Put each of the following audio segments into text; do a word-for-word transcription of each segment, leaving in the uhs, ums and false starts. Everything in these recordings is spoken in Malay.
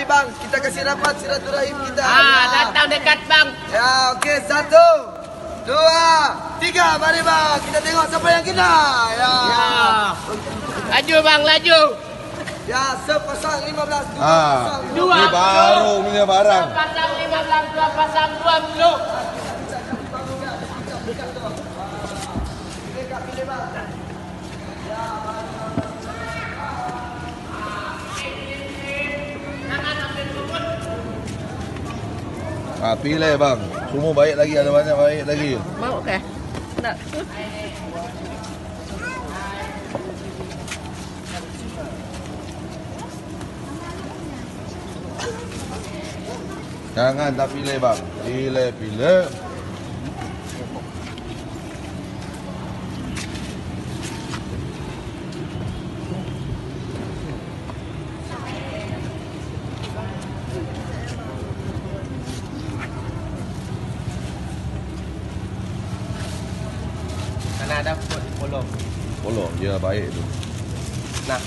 bang, kita kasih rapat silaturahim kita. Ah, datang dekat bang. Ya, okey, satu, dua, tiga, mari bang, kita tengok siapa yang kena. Ya. Ya. Laju bang, laju. Ya, sepasang lima belas, dua Ah, pasang dua. Ini baru punya barang. Dua pasang lima belas, dua pasang dua puluh. Ah, pilih bang. Semua baik lagi, ada banyak baik lagi. Mau ke? Tak. Jangan tak pilih bang. Pilih, pilih. Mana ada polo. Polo, ya baik tu. Nah.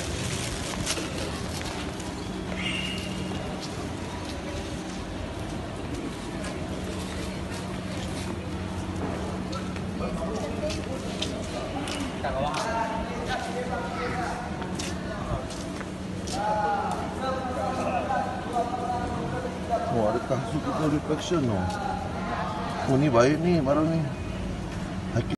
Oh, ada kasut kita reflection oh. Oh, ni baik ni, barang ni.